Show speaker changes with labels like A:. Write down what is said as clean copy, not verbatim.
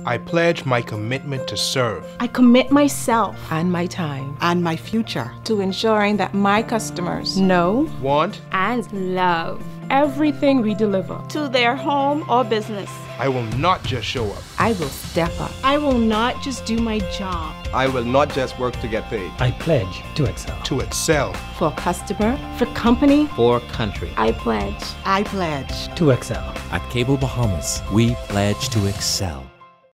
A: I pledge my commitment to serve.
B: I commit myself
C: and my time
D: and my future
C: to ensuring that my customers
B: know,
A: want,
B: and love everything we deliver
E: to their home or business.
A: I will not just show up.
C: I will step up.
B: I will not just do my job.
F: I will not just work to get paid.
G: I pledge to excel.
A: To excel.
C: For customer,
B: for company,
H: for country.
E: I pledge.
D: I pledge
G: to excel.
I: At Cable Bahamas, we pledge to excel.